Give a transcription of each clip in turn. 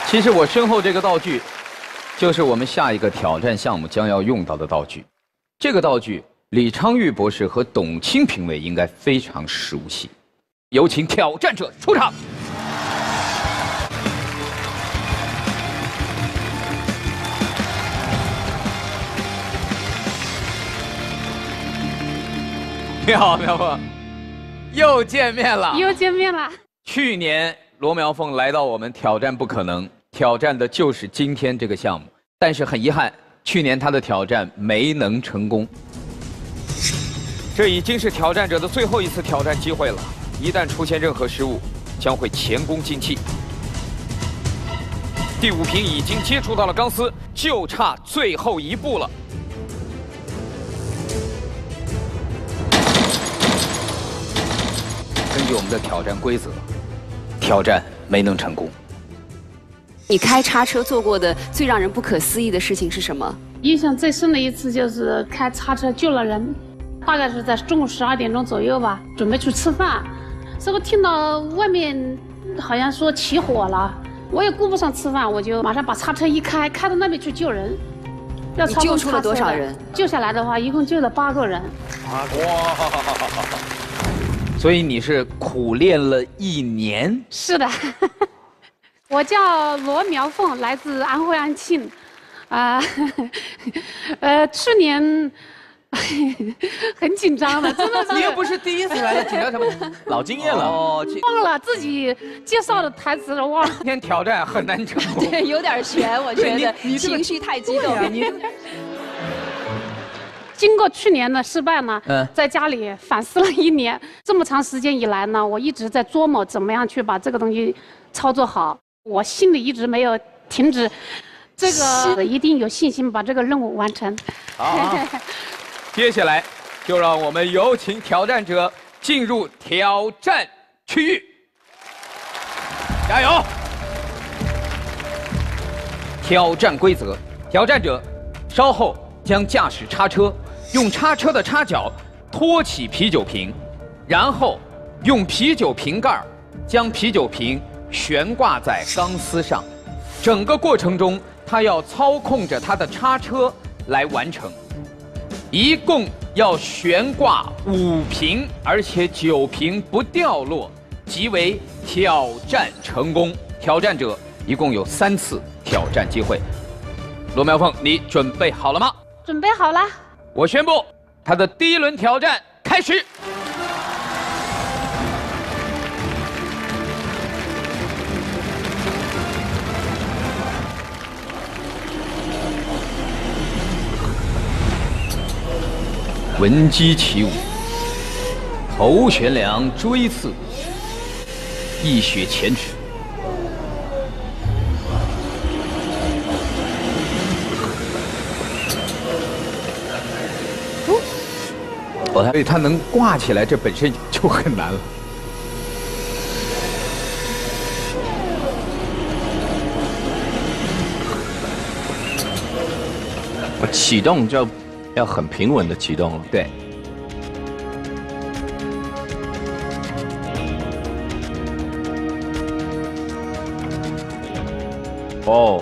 其实我身后这个道具，就是我们下一个挑战项目将要用到的道具。这个道具，李昌钰博士和董卿评委应该非常熟悉。有请挑战者出场。你好，苗凤，又见面了。 又见面了。 去年罗苗凤来到我们挑战不可能，挑战的就是今天这个项目，但是很遗憾，去年她的挑战没能成功。这已经是挑战者的最后一次挑战机会了，一旦出现任何失误，将会前功尽弃。第5瓶已经接触到了钢丝，就差最后一步了。根据我们的挑战规则，挑战没能成功。 你开叉车做过的最让人不可思议的事情是什么？ 印象最深的一次就是开叉车救了人，大概是在中午12点钟左右吧，准备去吃饭，结果听到外面好像说起火了，我也顾不上吃饭，我就马上把叉车一开，开到那边去救人。 你救出了多少人？ 救下来的话，一共救了8个人。 哇！所以你是苦练了1年？ 是的，我叫罗苗凤，来自安徽安庆，去年很紧张的，真的是。 你又不是第一次来了，紧张什么？老经验了。哦， 忘了自己介绍的台词了，忘了。 今天挑战很难成功。 对，有点悬，我觉得你情绪太激动。 经过去年的失败呢，在家里反思了1年。这么长时间以来呢，我一直在琢磨怎么样去把这个东西操作好。我心里一直没有停止，这个一定有信心把这个任务完成。 好，接下来就让我们有请挑战者进入挑战区域，加油！挑战规则：挑战者稍后将驾驶叉车，用叉车的叉脚托起啤酒瓶，然后用啤酒瓶盖将啤酒瓶悬挂在钢丝上。整个过程中，他要操控着他的叉车来完成。一共要悬挂5瓶，而且9瓶不掉落，即为挑战成功。挑战者一共有3次挑战机会。罗苗凤，你准备好了吗？ 准备好了。 我宣布，他的第1轮挑战开始。闻鸡起舞，头悬梁，锥刺，一雪前耻。所以它能挂起来，这本身就很难了。 我启动就要很平稳的启动了。 对。哦。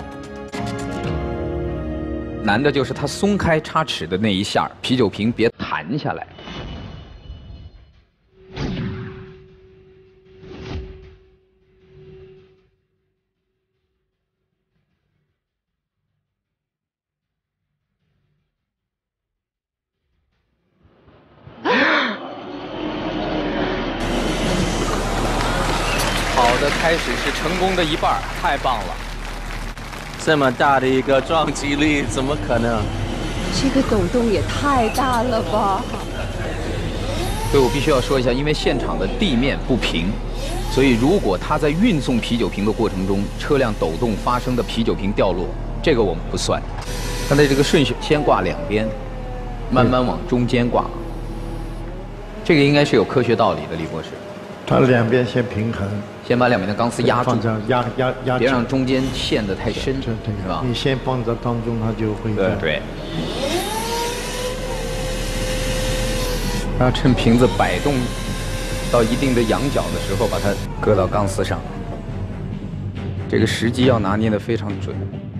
难的就是它松开叉齿的那一下，啤酒瓶别弹下来。好的开始是成功的1半，太棒了。 这么大的一个撞击力，怎么可能？ 这个抖动也太大了吧！ 所以我必须要说一下，因为现场的地面不平，所以如果他在运送啤酒瓶的过程中，车辆抖动发生的啤酒瓶掉落，这个我们不算。它的这个顺序先挂2边，慢慢往中间挂。这个应该是有科学道理的，李博士。 它2边先平衡， 先把2边的钢丝压住， 压， 别让中间陷得太深，是吧？ 你先放在当中，它就会对。然后趁瓶子摆动到一定的仰角的时候，把它搁到钢丝上。 这个时机要拿捏得非常准。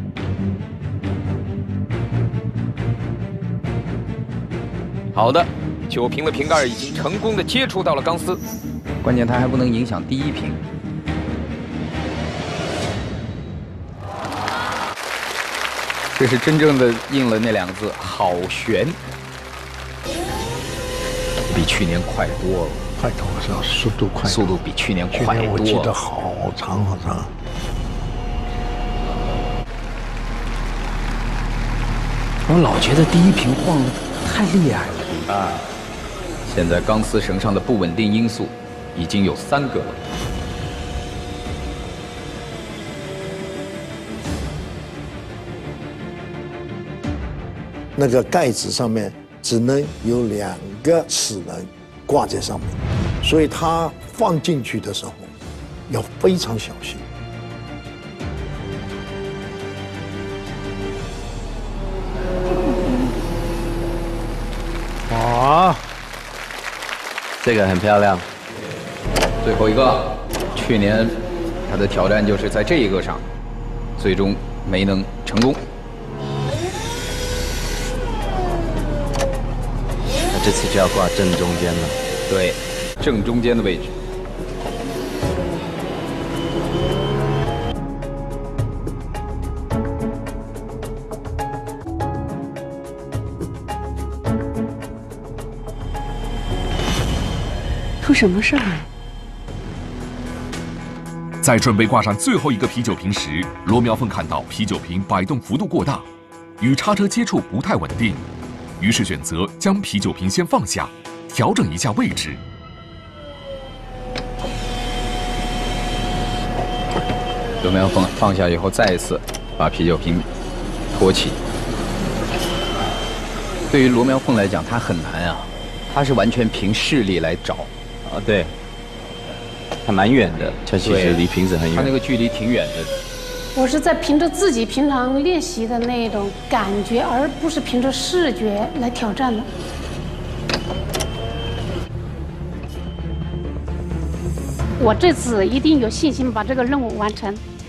好的，酒瓶的瓶盖已经成功的接触到了钢丝，关键它还不能影响第一瓶。这是真正的应了那两个字“好悬”，比去年快多了。 快多少？速度快， 速度比去年快多了。 我记得好长好长。 我老觉得第一瓶晃得太厉害了啊！现在钢丝绳上的不稳定因素已经有3个了。 那个盖子上面只能有2个齿轮挂在上面，所以它放进去的时候要非常小心。哇， 这个很漂亮。 最后一个，去年他的挑战就是在这一个上，最终没能成功。 这次就要挂正中间了。 对，正中间的位置。 出什么事儿了？ 在准备挂上最后一个啤酒瓶时，罗苗凤看到啤酒瓶摆动幅度过大，与叉车接触不太稳定。于是选择将啤酒瓶先放下，调整一下位置。 罗苗凤放下以后，再一次把啤酒瓶托起。对于罗苗凤来讲，她很难啊，她是完全凭视力来找。 啊，对，还蛮远的，它其实离瓶子很远。 她那个距离挺远的。 我是在凭着自己平常练习的那种感觉，而不是凭着视觉来挑战的。我这次一定有信心把这个任务完成。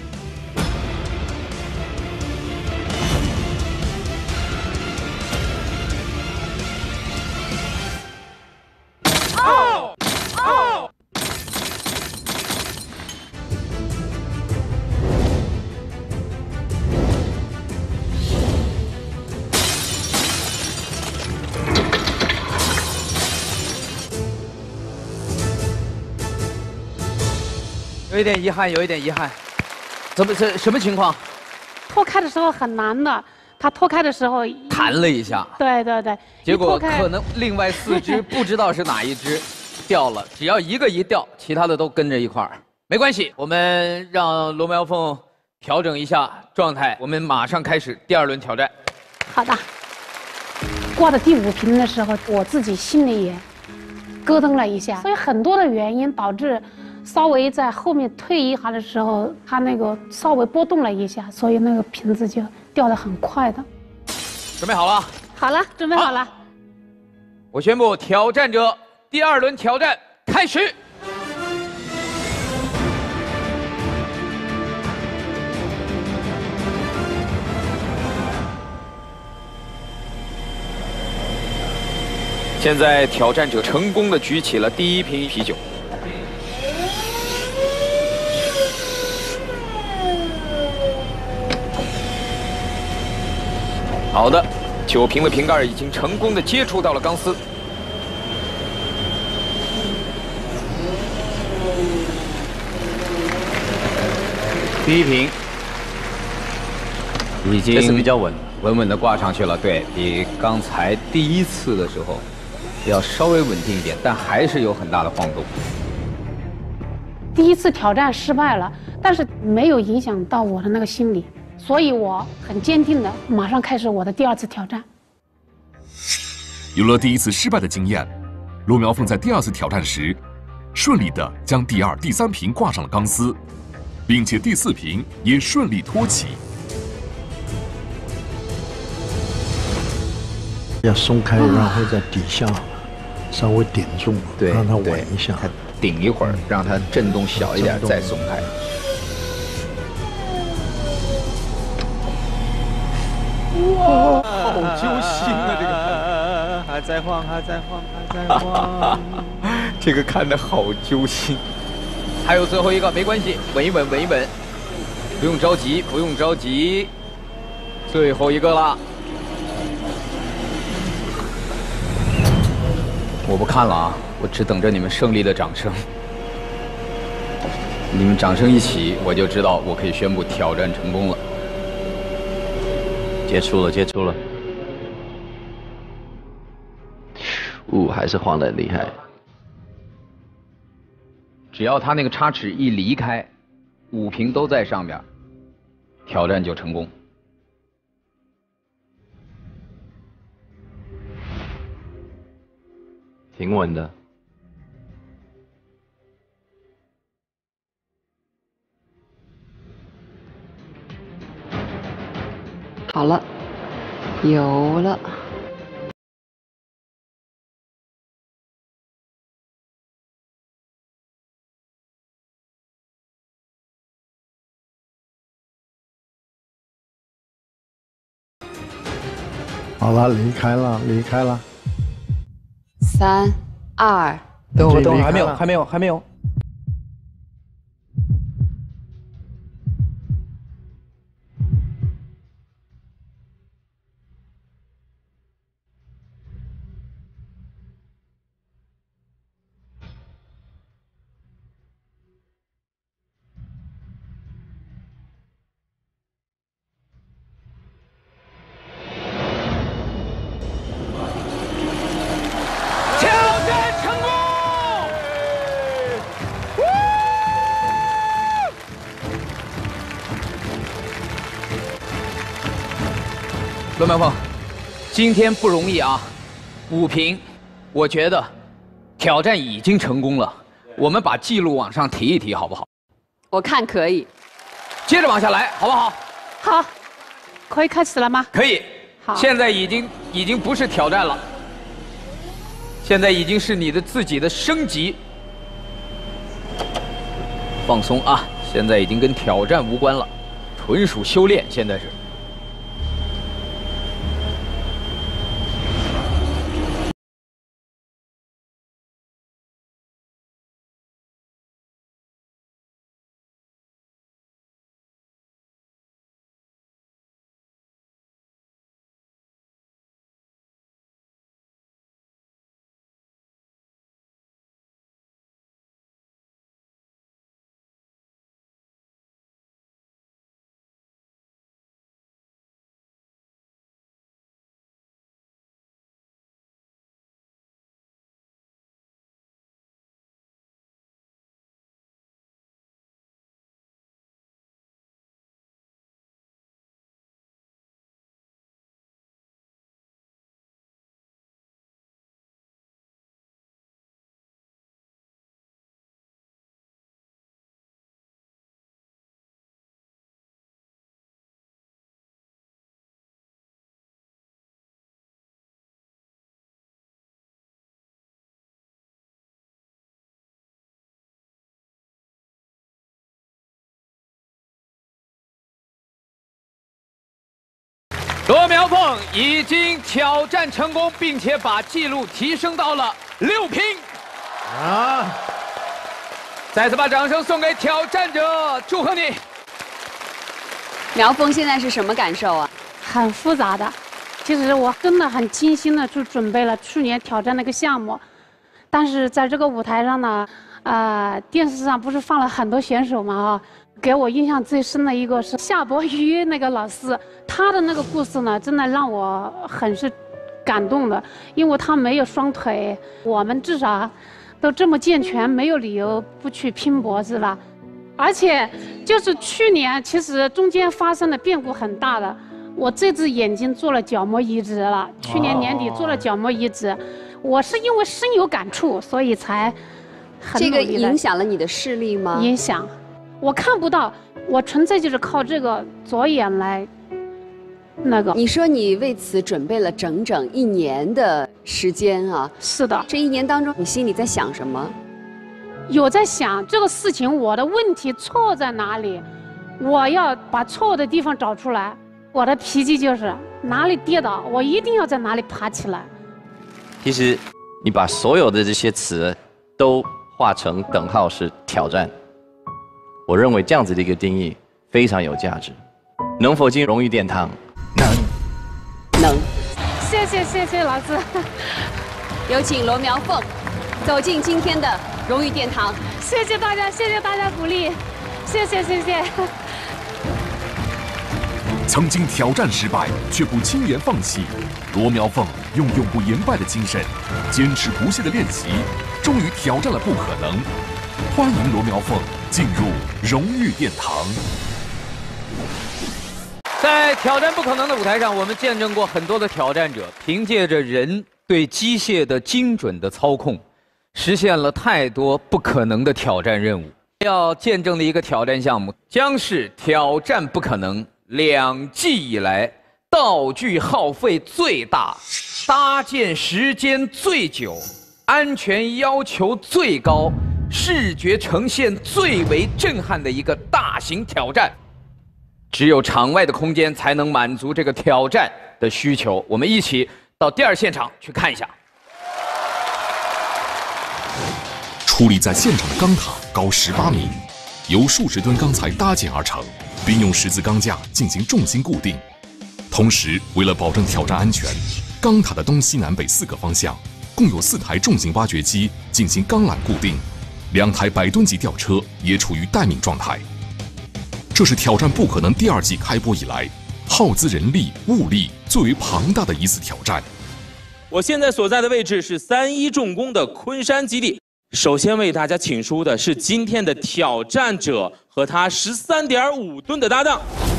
有一点遗憾，有一点遗憾。怎么什么情况？ 脱开的时候很难的，他脱开的时候弹了一下。 对对对。 结果可能另外4只不知道是哪一只掉了，只要一个一掉，其他的都跟着一块儿。没关系，我们让罗苗凤调整一下状态，我们马上开始第2轮挑战。 好的。挂到第5瓶的时候，我自己心里也咯噔了一下，所以很多的原因导致。稍微在后面退一下的时候，它那个稍微波动了一下，所以那个瓶子就掉得很快的。 准备好了？ 好了，准备好了。 我宣布挑战者第2轮挑战开始。现在挑战者成功的举起了第1瓶啤酒。好的，酒瓶的瓶盖已经成功的接触到了钢丝。第1瓶已经这次比较稳稳的挂上去了，对比刚才第1次的时候要稍微稳定一点，但还是有很大的晃动。 第1次挑战失败了，但是没有影响到我的那个心理。所以我很坚定的马上开始我的第2次挑战。 有了第1次失败的经验，罗苗凤在第2次挑战时，顺利的将第2、第3瓶挂上了钢丝，并且第4瓶也顺利托起。 要松开，然后在底下稍微顶住， 对， 让它稳一下。 它顶一会儿，让它震动小一点，再松开。 揪心啊！这个还在晃，还在晃，还在晃， 这个看得好揪心。还有最后一个，没关系，稳一稳，稳一稳，不用着急，不用着急。最后一个了，我不看了啊，我只等着你们胜利的掌声。你们掌声一起，我就知道我可以宣布挑战成功了。 接触了，接触了。还是晃得很厉害。 只要他那个插尺一离开，5瓶都在上面，挑战就成功。 挺稳的。 好了，有了。 好了，离开了，离开了。 3、2， 等会儿，还没有，还没有，还没有。 罗苗凤，今天不容易啊，5瓶，我觉得挑战已经成功了。我们把记录往上提一提，好不好？ 我看可以。 接着往下来，好不好？ 好，可以开始了吗？ 可以。 好。 现在已经不是挑战了，现在已经是你的自己的升级。放松啊，现在已经跟挑战无关了，纯属修炼，现在是。罗苗凤已经挑战成功，并且把记录提升到了6瓶。啊！再次把掌声送给挑战者，祝贺你！ 苗凤现在是什么感受啊？ 很复杂的，其实我真的很精心的去准备了去年挑战那个项目，但是在这个舞台上呢，电视上不是放了很多选手嘛给我印象最深的一个是夏伯渝那个老师，他的那个故事呢，真的让我很是感动的，因为他没有双腿，我们至少都这么健全，没有理由不去拼搏，是吧？而且就是去年，其实中间发生的变故很大的，我这只眼睛做了角膜移植了，去年年底做了角膜移植，我是因为深有感触，所以才很努力的。 这个影响了你的视力吗？ 影响。我看不到，我纯粹就是靠这个左眼来那个。 你说你为此准备了整整1年的时间啊？ 是的。 这1年当中，你心里在想什么？ 有在想这个事情，我的问题错在哪里？我要把错的地方找出来， 我的脾气就是哪里跌倒，我一定要在哪里爬起来。 其实你把所有的这些词都画成等号是挑战，我认为这样子的一个定义非常有价值。能否进荣誉殿堂？ 能。 谢谢老师。 有请罗苗凤走进今天的荣誉殿堂。 谢谢大家鼓励，谢谢。 曾经挑战失败却不轻言放弃，罗苗凤用永不言败的精神，坚持不懈的练习，终于挑战了不可能。欢迎罗苗凤进入荣誉殿堂。 在挑战不可能的舞台上，我们见证过很多的挑战者，凭借着人对机械的精准的操控，实现了太多不可能的挑战任务。要见证的一个挑战项目，将是挑战不可能2季以来道具耗费最大、搭建时间最久、安全要求最高、视觉呈现最为震撼的一个大型挑战。只有场外的空间才能满足这个挑战的需求。我们一起到第2现场去看一下。 矗立在现场的钢塔高18米，由数十吨钢材搭建而成，并用十字钢架进行重心固定。同时，为了保证挑战安全，钢塔的东西南北4个方向共有4台重型挖掘机进行钢缆固定，2台100吨级吊车也处于待命状态。这是挑战不可能第2季开播以来，耗资人力物力最为庞大的一次挑战。 我现在所在的位置是31重工的昆山基地。首先为大家请出的是今天的挑战者和他13.5吨的搭档。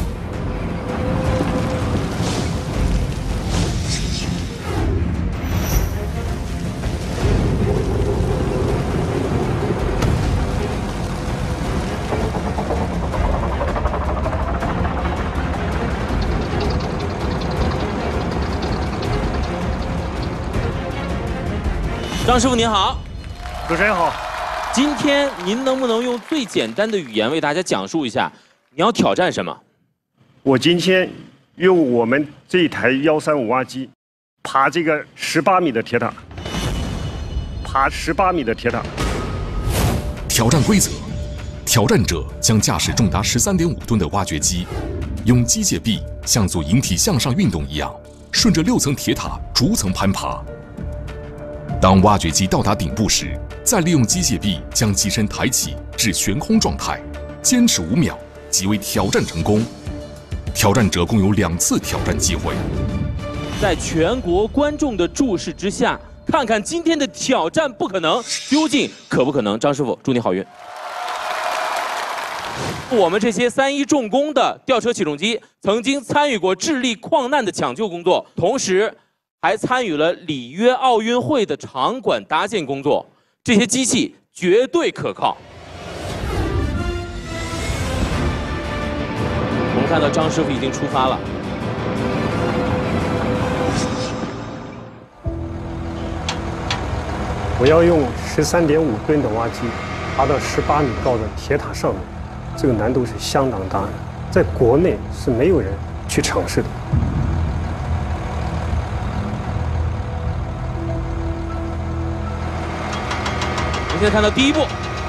张师傅您好， 主持人好。 今天您能不能用最简单的语言为大家讲述一下你要挑战什么？ 我今天用我们这一台135挖机爬这个18米的铁塔， 挑战规则：挑战者将驾驶重达13.5吨的挖掘机，用机械臂像做引体向上运动一样，顺着6层铁塔逐层攀爬。当挖掘机到达顶部时，再利用机械臂将机身抬起至悬空状态，坚持5秒即为挑战成功。挑战者共有2次挑战机会。 在全国观众的注视之下，看看今天的挑战不可能究竟可不可能。张师傅，祝你好运。我们这些31重工的吊车起重机曾经参与过智利矿难的抢救工作，同时还参与了里约奥运会的场馆搭建工作，这些机器绝对可靠。我们看到张师傅已经出发了。 我要用13.5吨的挖机爬到18米高的铁塔上面，这个难度是相当大的，在国内是没有人去尝试的。 我们现在看到第一步，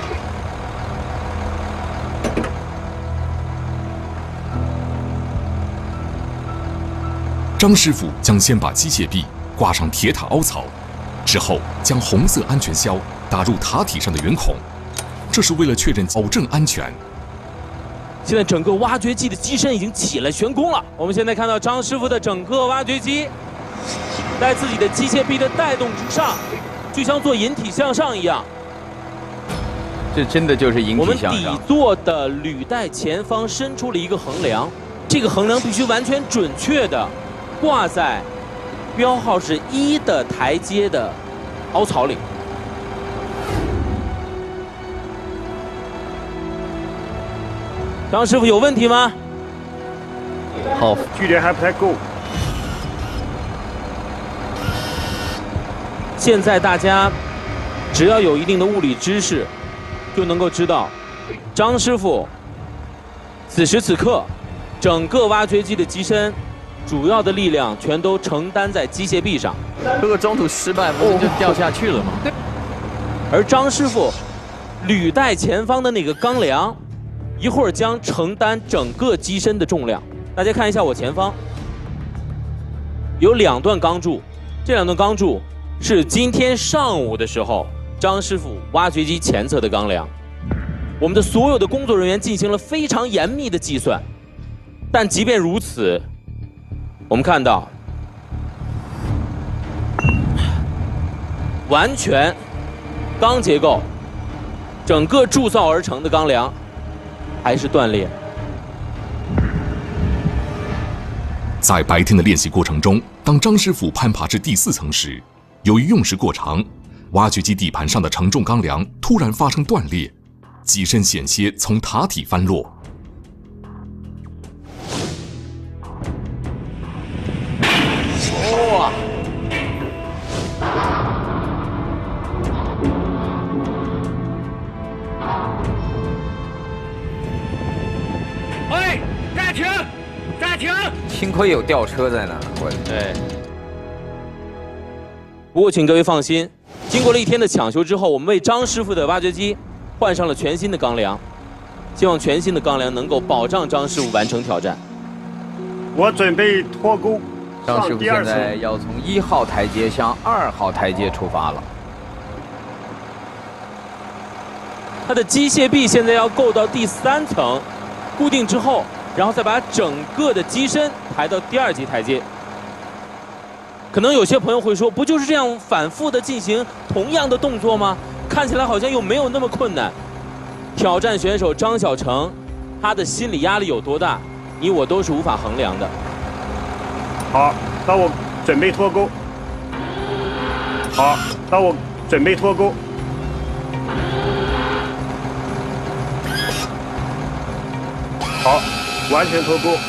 张师傅将先把机械臂挂上铁塔凹槽，之后将红色安全销打入塔体上的圆孔，这是为了确认保证安全。 现在整个挖掘机的机身已经起了悬空了。我们现在看到张师傅的整个挖掘机，在自己的机械臂的带动之上，就像做引体向上一样。 这真的就是引体向上。 我们底座的履带前方伸出了一个横梁，这个横梁必须完全准确的挂在标号是1的台阶的凹槽里。张师傅有问题吗？ 好，距离还不太够。 现在大家只要有一定的物理知识，就能够知道，张师傅此时此刻整个挖掘机的机身主要的力量全都承担在机械臂上。 如果中途失败，不是就掉下去了吗？ 而张师傅履带前方的那个钢梁，一会儿将承担整个机身的重量。大家看一下我前方，有2段钢柱，这2段钢柱是今天上午的时候张师傅挖掘机前侧的钢梁。我们的所有的工作人员进行了非常严密的计算，但即便如此，我们看到完全钢结构，整个铸造而成的钢梁还是断裂。 在白天的练习过程中，当张师傅攀爬至第4层时，由于用时过长，挖掘机地盘上的承重钢梁突然发生断裂，机身险些从塔体翻落。 哇！哎，暂停！暂停！幸亏有吊车在那儿，我对。不过请各位放心，经过了1天的抢修之后，我们为张师傅的挖掘机换上了全新的钢梁，希望全新的钢梁能够保障张师傅完成挑战。 我准备脱钩， 张师傅现上第2层。 在要从1号台阶向2号台阶出发了。 它的机械臂现在要够到第3层，固定之后，然后再把整个的机身抬到第2级台阶。可能有些朋友会说，不就是这样反复的进行同样的动作吗？看起来好像又没有那么困难。挑战选手张小成，他的心理压力有多大，你我都是无法衡量的。 好，那我准备脱钩。好，那我准备脱钩。好，完全脱钩。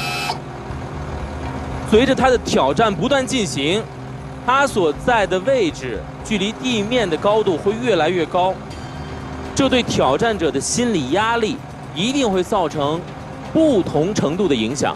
随着他的挑战不断进行，他所在的位置距离地面的高度会越来越高，这对挑战者的心理压力一定会造成不同程度的影响。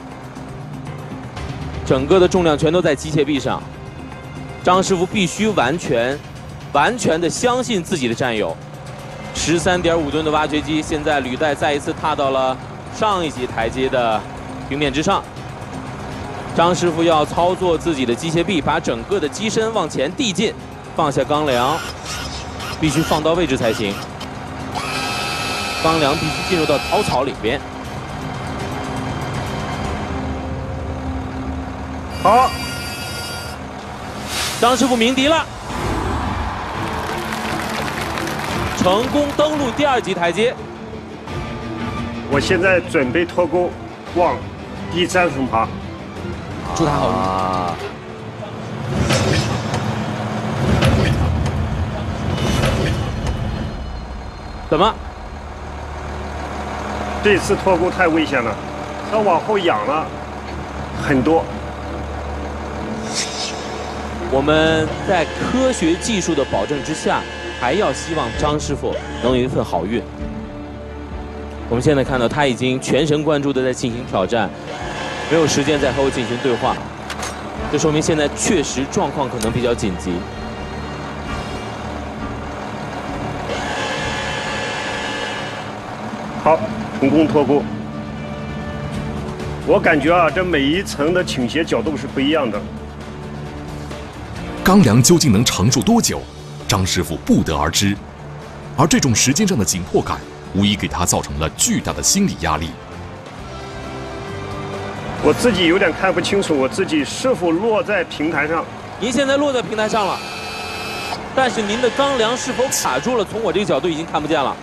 整个的重量全都在机械臂上，张师傅必须完全的相信自己的战友。13.5吨的挖掘机，现在履带再一次踏到了上一级台阶的平面之上。张师傅要操作自己的机械臂，把整个的机身往前递进，放下钢梁，必须放到位置才行。钢梁必须进入到凹槽里边。 好， 张师傅鸣笛了，成功登陆第2级台阶。 我现在准备脱钩，往第3层爬。 祝他好运。怎么？ 这次脱钩太危险了，它往后仰了很多。 我们在科学技术的保证之下，还要希望张师傅能有一份好运。我们现在看到他已经全神贯注地在进行挑战，没有时间再和我进行对话，这说明现在确实状况可能比较紧急。 好，成功脱钩。我感觉啊，这每一层的倾斜角度是不一样的。 钢梁究竟能承受多久，张师傅不得而知，而这种时间上的紧迫感，无疑给他造成了巨大的心理压力。 我自己有点看不清楚，我自己是否落在平台上。 您现在落在平台上了，但是您的钢梁是否卡住了，从我这个角度已经看不见了。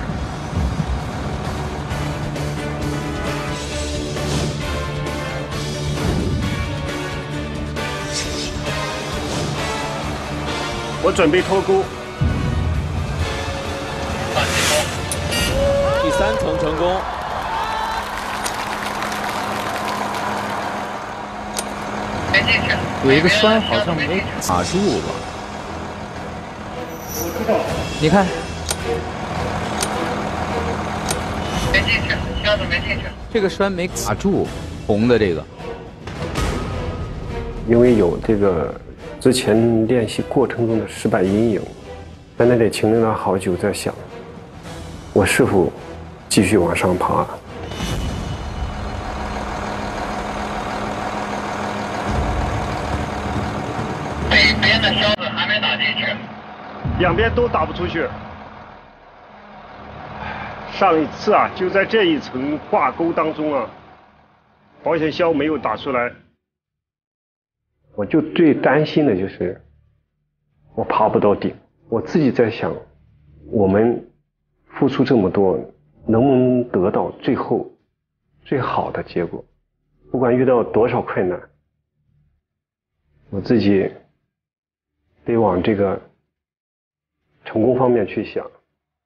我准备脱钩。 第3层成功。 有一个栓好像没卡住吧？你看， 没进去，箱子没进去。 这个栓没卡住红的这个。 因为有这个之前练习过程中的失败阴影，在那里停留了好久，在想，我是否继续往上爬？ 北边的销子还没打进去， 两边都打不出去。上一次啊，就在这一层挂钩当中啊，保险销没有打出来。我就最担心的就是我爬不到顶。我自己在想，我们付出这么多，能不能得到最后最好的结果？不管遇到多少困难，我自己得往这个成功方面去想。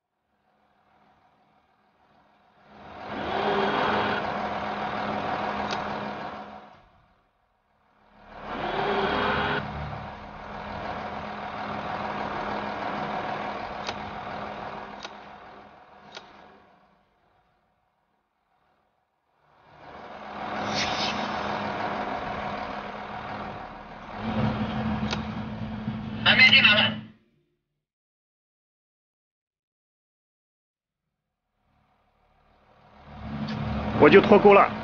还没进来了。 我就脱钩了。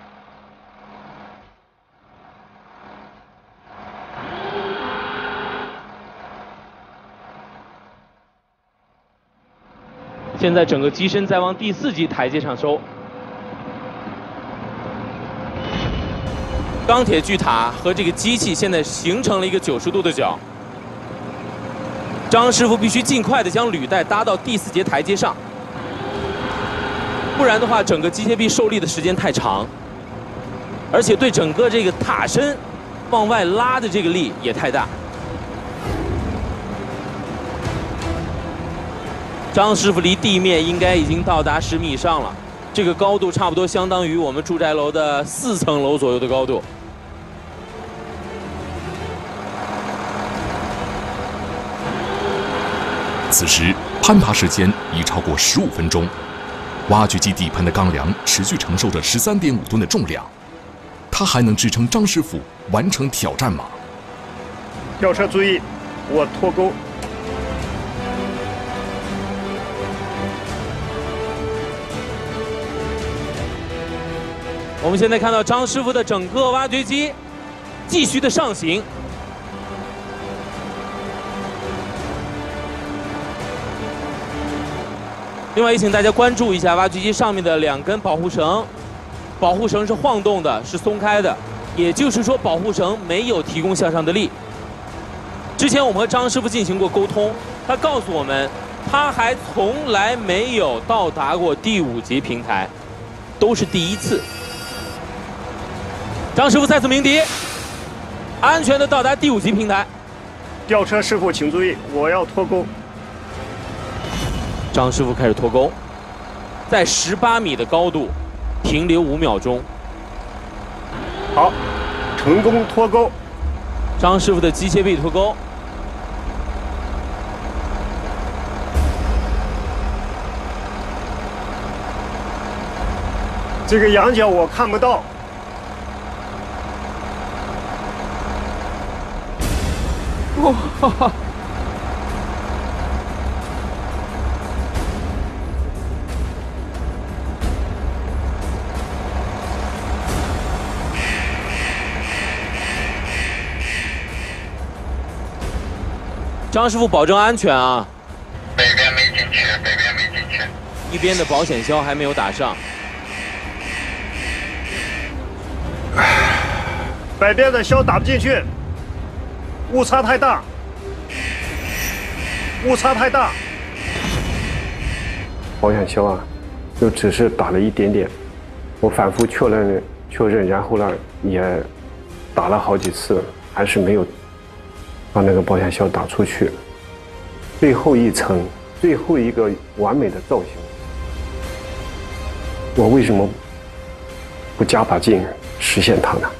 现在整个机身在往第4级台阶上收。钢铁巨塔和这个机器现在形成了一个90度的角。张师傅必须尽快的将履带搭到第4节台阶上，不然的话，整个机械臂受力的时间太长，而且对整个这个塔身往外拉的这个力也太大。张师傅离地面应该已经到达10米以上了，这个高度差不多相当于我们住宅楼的4层楼左右的高度。 此时攀爬时间已超过15分钟，挖掘机底盘的钢梁持续承受着13.5吨的重量，它还能支撑张师傅完成挑战吗？ 吊车注意，我脱钩。 我们现在看到张师傅的整个挖掘机继续的上行。另外也请大家关注一下挖掘机上面的2根保护绳，保护绳是晃动的，是松开的，也就是说保护绳没有提供向上的力。之前我们和张师傅进行过沟通，他告诉我们，他还从来没有到达过第5级平台，都是第1次。张师傅再次鸣笛，安全的到达第5级平台。 吊车师傅请注意，我要脱钩。 张师傅开始脱钩，在18米的高度停留5秒钟。 好，成功脱钩。 张师傅的机械臂脱钩。 这个仰角我看不到。 哇哈哈！ 张师傅保证安全啊！ 北边没进去，北边没进去。 一边的保险销还没有打上。 北边的销打不进去，误差太大，误差太大。保险销啊，就只是打了一点点，我反复确认，然后呢也打了好几次，还是没有把那个保险销打出去。最后一层，最后一个完美的造型，我为什么不加把劲实现它呢？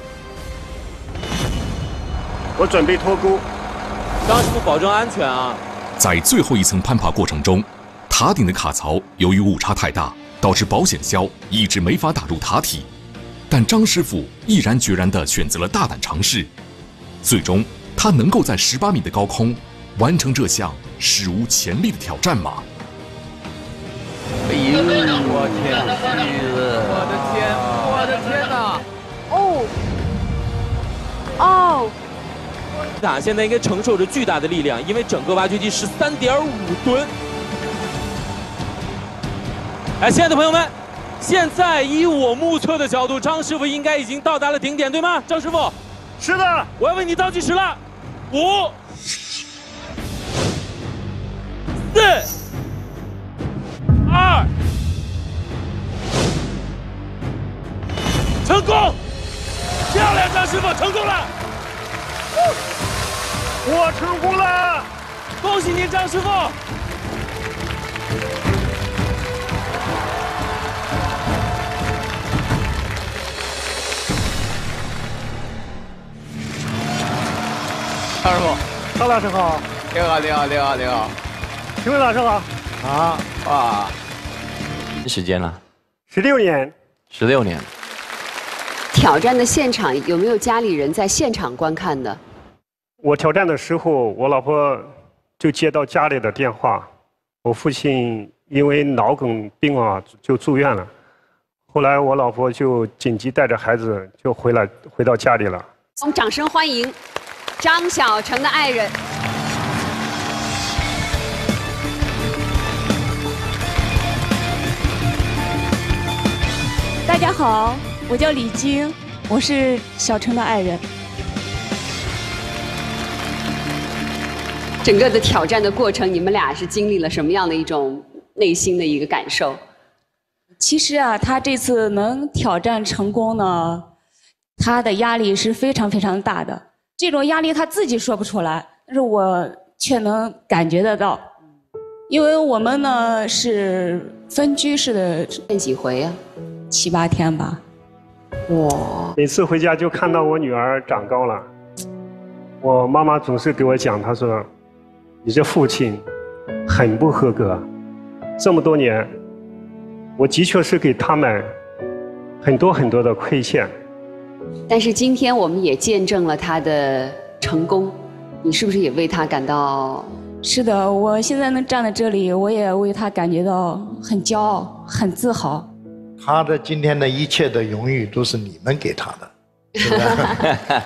我准备脱钩。 张师傅保证安全啊！ 在最后一层攀爬过程中，塔顶的卡槽由于误差太大， 导致保险销一直没法打入塔体。但张师傅毅然决然地选择了大胆尝试，最终他能够在18米的高空完成这项史无前例的挑战吗？ 哎呦，我天！我的天哪！ 哦， 塔现在应该承受着巨大的力量，因为整个挖掘机13.5吨。哎，亲爱的朋友们，现在以我目测的角度，张师傅应该已经到达了顶点，对吗？张师傅， 是的， 我要为你倒计时了，5、4、2，成功！漂亮，张师傅成功了！ 我成功了！ 恭喜您，张师傅！ 张师傅， 张老师好。 你好，你好，你好，你好。 请问老师好。啊， 哇， 时间了 16年。 16年。 挑战的现场有没有家里人在现场观看的？ 我挑战的时候，我老婆就接到家里的电话，我父亲因为脑梗病啊就住院了。后来我老婆就紧急带着孩子就回到家里了。 我们掌声欢迎张小成的爱人。 大家好，我叫李晶，我是小成的爱人。 整个的挑战的过程，你们俩是经历了什么样的一种内心的一个感受？ 其实啊，他这次能挑战成功呢，他的压力是非常非常大的。这种压力他自己说不出来，但是我却能感觉得到。因为我们呢是分居式的， 练几回啊 ？7、8天吧。 哇！ 每次回家就看到我女儿长高了，我妈妈总是给我讲，她说：“你这父亲很不合格，这么多年，我的确是给他们很多很多的亏欠。” 但是今天我们也见证了他的成功，你是不是也为他感到？ 是的，我现在能站在这里，我也为他感觉到很骄傲、很自豪。 他的今天的一切的荣誉都是你们给他的，是吧？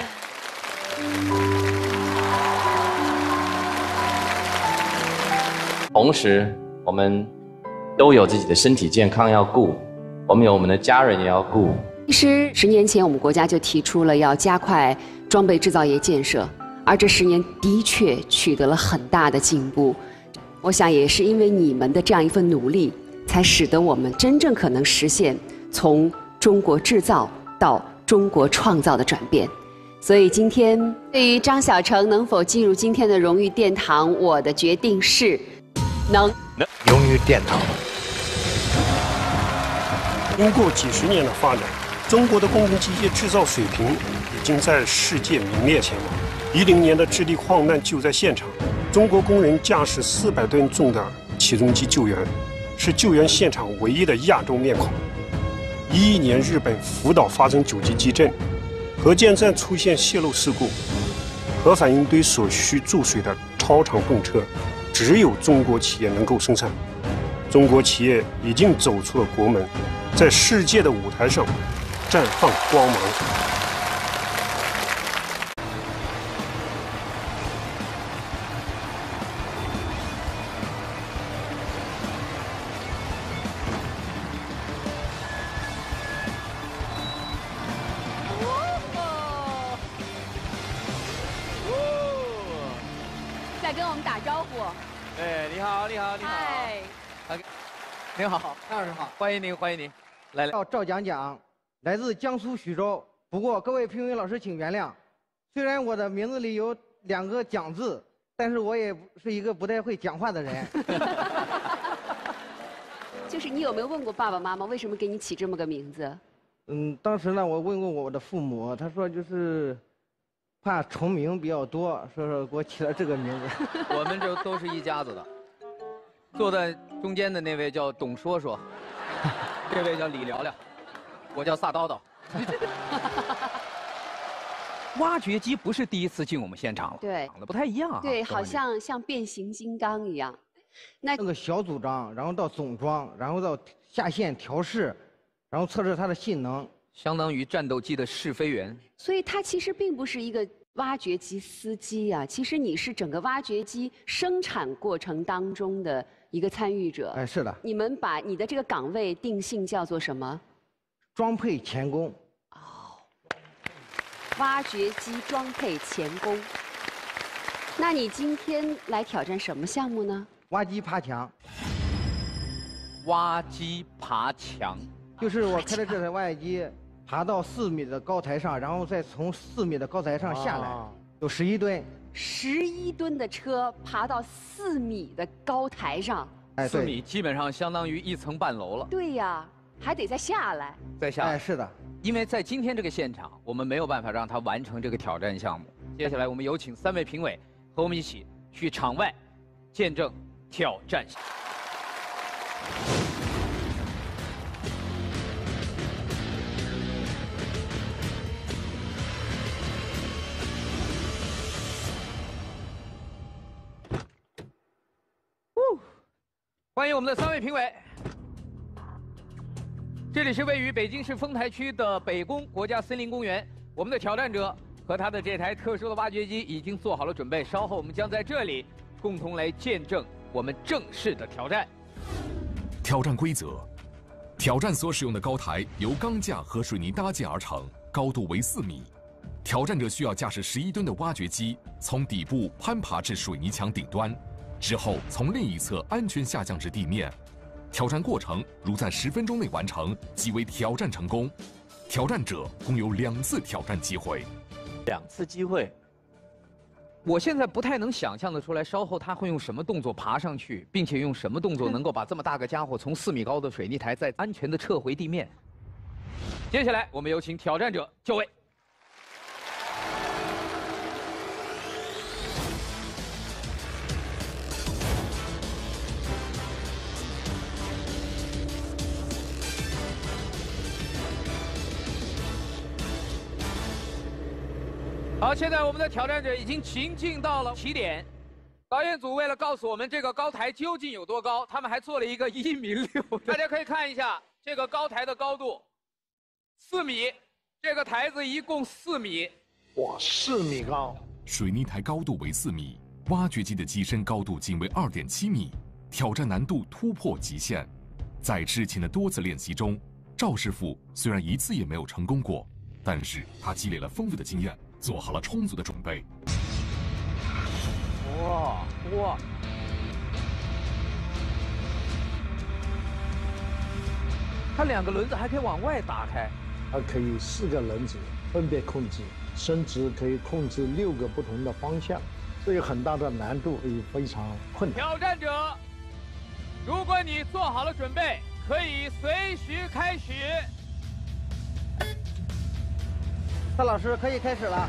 同时，我们都有自己的身体健康要顾，我们有我们的家人也要顾。 其实10年前，我们国家就提出了要加快装备制造业建设，而这10年的确取得了很大的进步。我想也是因为你们的这样一份努力，才使得我们真正可能实现从中国制造到中国创造的转变。所以今天对于张小成能否进入今天的荣誉殿堂，我的决定是能。 荣誉殿堂。 经过几十年的发展，中国的工程机械制造水平已经在世界名列前茅。10年的智利矿难就在现场，中国工人驾驶400吨重的起重机救援，是救援现场唯一的亚洲面孔。11年日本福岛发生9级地震，核电站出现泄漏事故，核反应堆所需注水的超长泵车，只有中国企业能够生产。中国企业已经走出了国门，在世界的舞台上绽放光芒。 再跟我们打招呼。 哎，你好，你好，你好。 嗨。 您好，张老师好，欢迎您，欢迎您。来， 叫赵讲讲，来自江苏徐州。不过各位评委老师请原谅，虽然我的名字里有2个讲字，但是我也是一个不太会讲话的人。 就是你有没有问过爸爸妈妈为什么给你起这么个名字？ 当时呢，我问过我的父母，他说就是怕重名比较多，所以说给我起了这个名字。 我们这都是一家子的。坐在中间的那位叫董说说。 这位叫李聊聊，我叫萨叨叨。挖掘机不是第一次进我们现场了， 对， 长得不太一样啊。 对，好像变形金刚一样。 那个小组装，然后到总装，然后到下线调试，然后测试它的性能， 相当于战斗机的试飞员。 所以它其实并不是一个挖掘机司机啊，其实你是整个挖掘机生产过程当中的一个参与者。 哎，是的。 你们把你的这个岗位定性叫做什么？ 装配钳工。 挖掘机装配钳工。那你今天来挑战什么项目呢？ 挖机爬墙。 挖机爬墙， 就是我开的这台挖掘机爬到4米的高台上，然后再从4米的高台上下来，有11吨。 11吨的车爬到4米的高台上。 哎 ，4米基本上相当于1层半楼了。 对呀，还得再下来。 再下来。 哎，是的。 因为在今天这个现场，我们没有办法让他完成这个挑战项目。接下来，我们有请3位评委和我们一起去场外见证挑战。欢迎我们的3位评委。这里是位于北京市丰台区的北宫国家森林公园。我们的挑战者和他的这台特殊的挖掘机已经做好了准备，稍后我们将在这里共同来见证我们正式的挑战。 挑战规则：挑战所使用的高台由钢架和水泥搭建而成，高度为4米。挑战者需要驾驶11吨的挖掘机，从底部攀爬至水泥墙顶端，之后从另一侧安全下降至地面。挑战过程如在10分钟内完成，即为挑战成功。挑战者共有2次挑战机会。 2次机会， 我现在不太能想象得出来，稍后他会用什么动作爬上去，并且用什么动作能够把这么大个家伙从4米高的水泥台再安全地撤回地面。接下来，我们有请挑战者就位。好，现在我们的挑战者已经行进到了起点。导演组为了告诉我们这个高台究竟有多高，他们还做了一个1.6米。大家可以看一下这个高台的高度，4米。这个台子一共4米。 哇，4米高！ 水泥台高度为4米，挖掘机的机身高度仅为2.7米，挑战难度突破极限。在之前的多次练习中，赵师傅虽然1次也没有成功过，但是他积累了丰富的经验，做好了充足的准备。 哇！它2个轮子还可以往外打开， 它可以4个轮子分别控制，甚至可以控制6个不同的方向，这有很大的难度，也非常困难。 挑战者，如果你做好了准备，可以随时开始。 蔡老师可以开始了。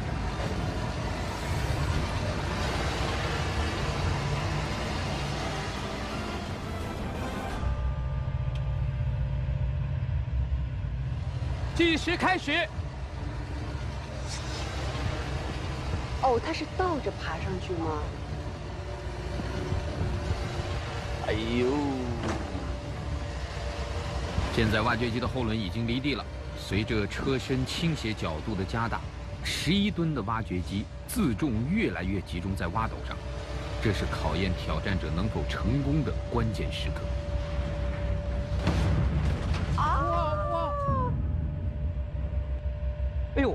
计时开始。 哦，它是倒着爬上去吗？ 哎呦！ 现在挖掘机的后轮已经离地了，随着车身倾斜角度的加大，11吨的挖掘机自重越来越集中在挖斗上，这是考验挑战者能否成功的关键时刻。哎呦！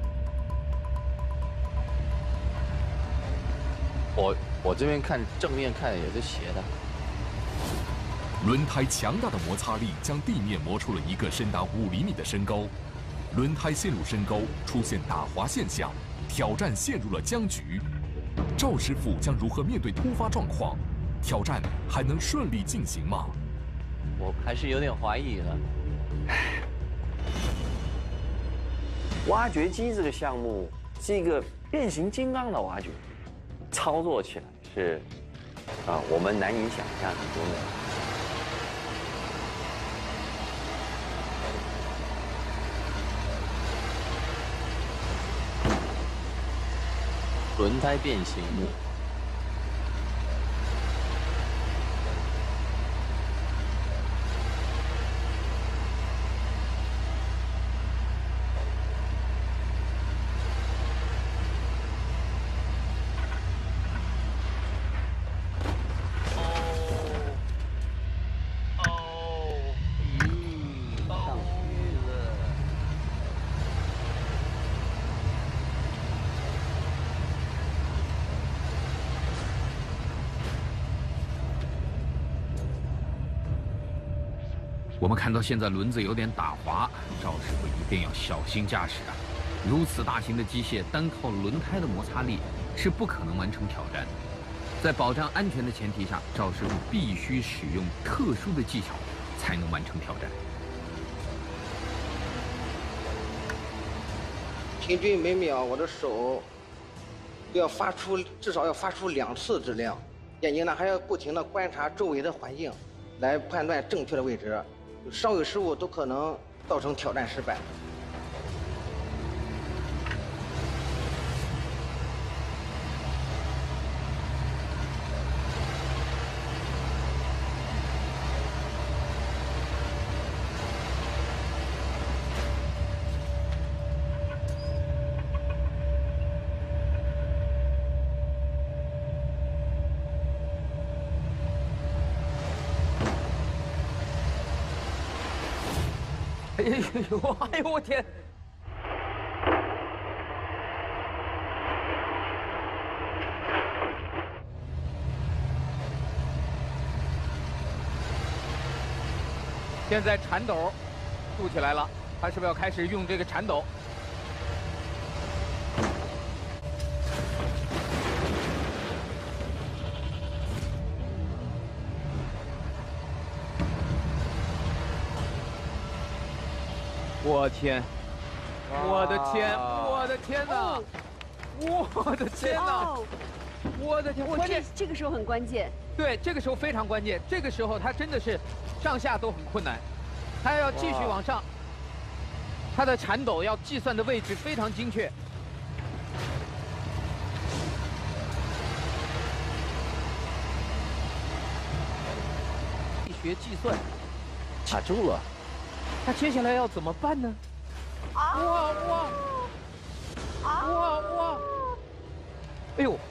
我这边看正面看也是斜的。 轮胎强大的摩擦力将地面磨出了一个深达5厘米的深沟，轮胎陷入深沟，出现打滑现象，挑战陷入了僵局。赵师傅将如何面对突发状况？挑战还能顺利进行吗？ 我还是有点怀疑了。挖掘机这个项目是一个变形金刚的挖掘，操作起来是我们难以想象的多轮胎变形。 我们看到现在轮子有点打滑，赵师傅一定要小心驾驶啊！如此大型的机械，单靠轮胎的摩擦力是不可能完成挑战的。在保障安全的前提下，赵师傅必须使用特殊的技巧才能完成挑战。 平均每秒我的手要发出至少要发出2次质量，眼睛呢还要不停地观察周围的环境，来判断正确的位置。稍有失误都可能造成挑战失败。 哎呦我天！现在铲斗竖起来了，他是不是要开始用这个铲斗？我天！我的天！我的天哪！我的天哪！我的天！ 这个时候很关键。 对，这个时候非常关键。这个时候他真的是上下都很困难，他要继续往上，他的铲斗要计算的位置非常精确。学计算， 卡住了。 他接下来要怎么办呢？哇！哎呦！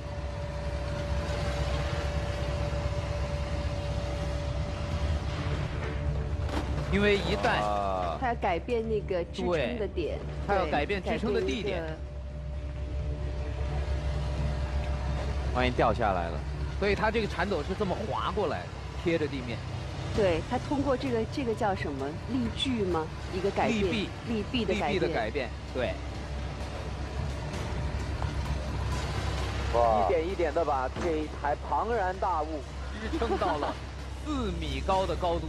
因为一旦他要改变那个支撑的点， 他要改变支撑的地点， 万一掉下来了， 所以他这个铲斗是这么滑过来的，贴着地面。 对，他通过这个叫什么力矩吗？一个改变，力臂的改变，对。 一点一点的把这一台庞然大物支撑到了4米高的高度。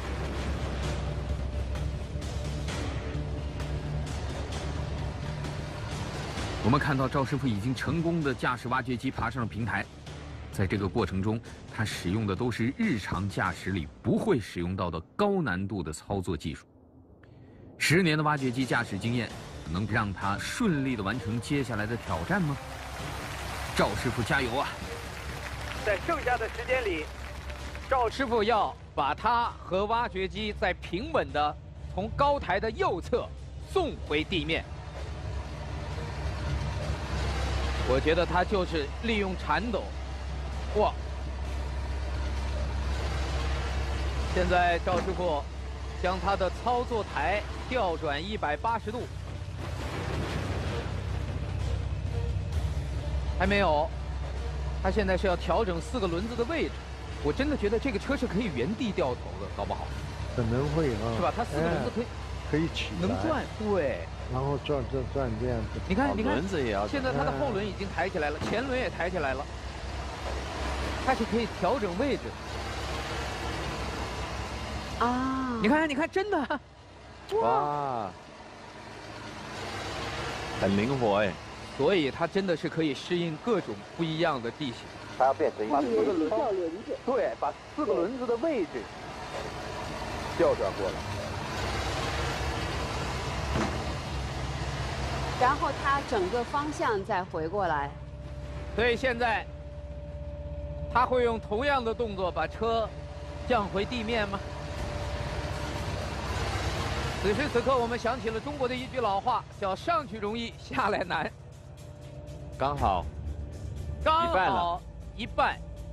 我们看到赵师傅已经成功的驾驶挖掘机爬上了平台。在这个过程中，他使用的都是日常驾驶里不会使用到的高难度的操作技术。10年的挖掘机驾驶经验，能让他顺利的完成接下来的挑战吗？赵师傅加油啊！ 在剩下的时间里， 赵师傅要把他和挖掘机在平稳的从高台的右侧送回地面。我觉得他就是利用铲斗。哇！现在赵师傅将他的操作台调转180度，还没有，他现在是要调整4个轮子的位置。我真的觉得这个车是可以原地掉头的，搞不好。 可能会啊。 是吧？它4个轮子可以起能转，对。 然后转这样子。 你看， 轮子也要。 现在它的后轮已经抬起来了，前轮也抬起来了。它是可以调整位置啊！ 你看，真的， 哇，很灵活哎。 所以它真的是可以适应各种不一样的地形。 它要变成一个 4个轮子， 对，把4个轮子的位置调转过来。 然后它整个方向再回过来。 所以现在他会用同样的动作把车降回地面吗？此时此刻，我们想起了中国的一句老话，叫上去容易下来难。 刚好一半。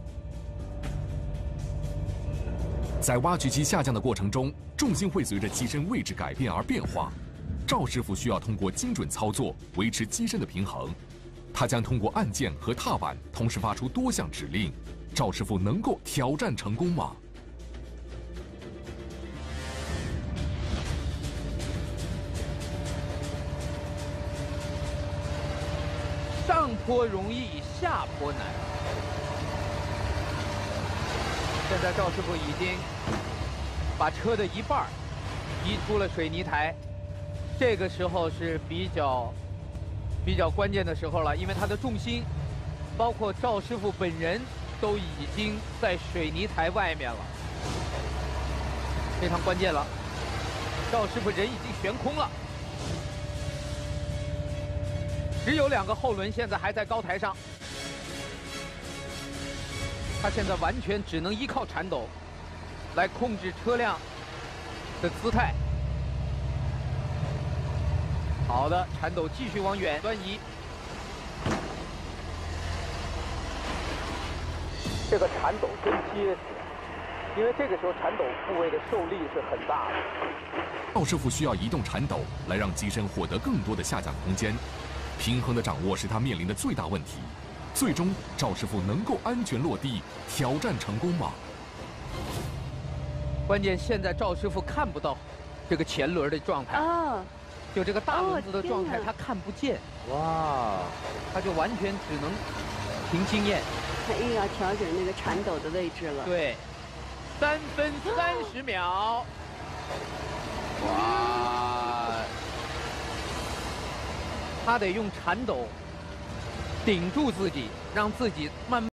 在挖掘机下降的过程中，重心会随着机身位置改变而变化。赵师傅需要通过精准操作维持机身的平衡。他将通过按键和踏板同时发出多项指令。赵师傅能够挑战成功吗？ 上坡容易，下坡难。现在赵师傅已经把车的一半移出了水泥台，这个时候是比较关键的时候了，因为他的重心，包括赵师傅本人都已经在水泥台外面了，非常关键了。赵师傅人已经悬空了。只有2个后轮现在还在高台上，他现在完全只能依靠铲斗来控制车辆的姿态。好的，铲斗继续往远端移。 这个铲斗真结实，因为这个时候铲斗部位的受力是很大的。 赵师傅需要移动铲斗来让机身获得更多的下降空间。平衡的掌握是他面临的最大问题。最终，赵师傅能够安全落地，挑战成功吗？ 关键现在赵师傅看不到这个前轮的状态，就这个大轮子的状态他看不见。哇，他就完全只能凭经验。 他又要调整那个铲斗的位置了。 对，3分30秒。哇！他得用铲斗顶住自己，让自己慢慢。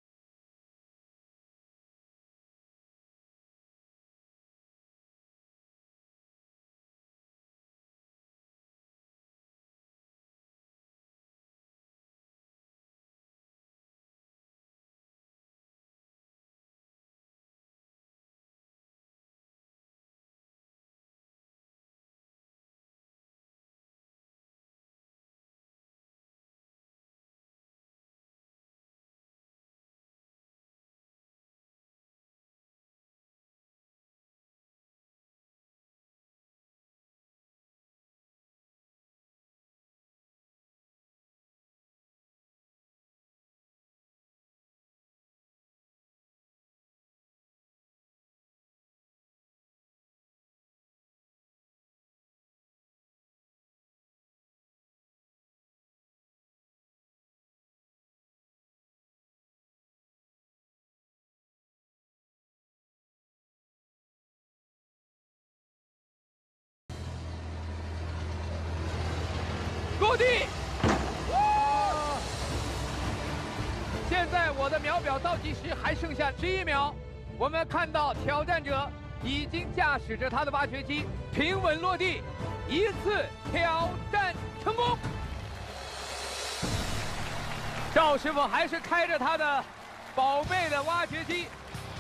落地！现在我的秒表倒计时还剩下11秒，我们看到挑战者已经驾驶着他的挖掘机平稳落地，一次挑战成功。赵师傅还是开着他的宝贝的挖掘机。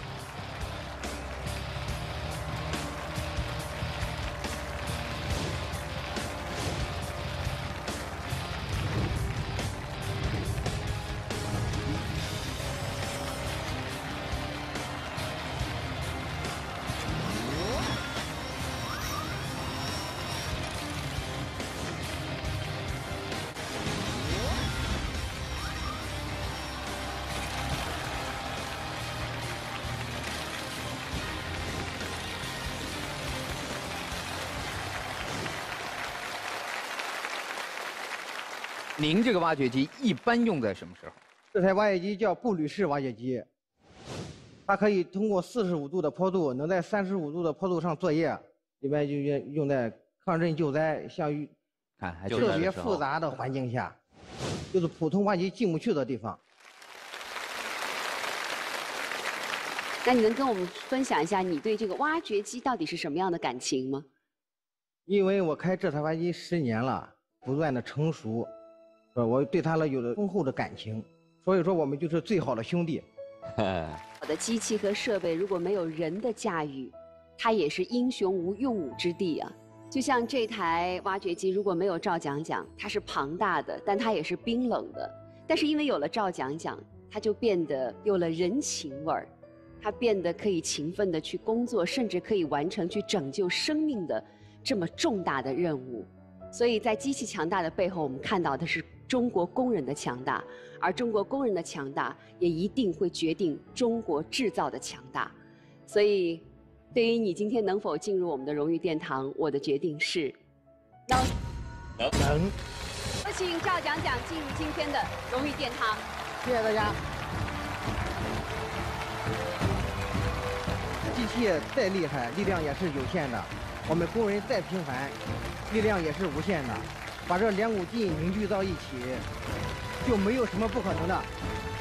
您这个挖掘机一般用在什么时候？ 这台挖掘机叫步履式挖掘机，它可以通过45度的坡度，能在35度的坡度上作业。一般就用在抗震救灾，像于特别复杂的环境下，就是普通挖掘机进不去的地方。 那你能跟我们分享一下你对这个挖掘机到底是什么样的感情吗？ 因为我开这台挖掘机10年了， 不断的成熟，我对它有着丰厚的感情，所以说我们就是最好的兄弟。 好的机器和设备如果没有人的驾驭，它也是英雄无用武之地啊。就像这台挖掘机如果没有赵讲讲，它是庞大的，但它也是冰冷的。但是因为有了赵讲讲，它就变得有了人情味儿，它变得可以勤奋的去工作，甚至可以完成去拯救生命的这么重大的任务。所以在机器强大的背后，我们看到的是中国工人的强大，而中国工人的强大也一定会决定中国制造的强大。所以对于你今天能否进入我们的荣誉殿堂，我的决定是能。有请赵讲讲进入今天的荣誉殿堂。 谢谢大家。机器再厉害，力量也是有限的；我们工人再平凡，力量也是无限的。把这2股劲凝聚到一起，就没有什么不可能的。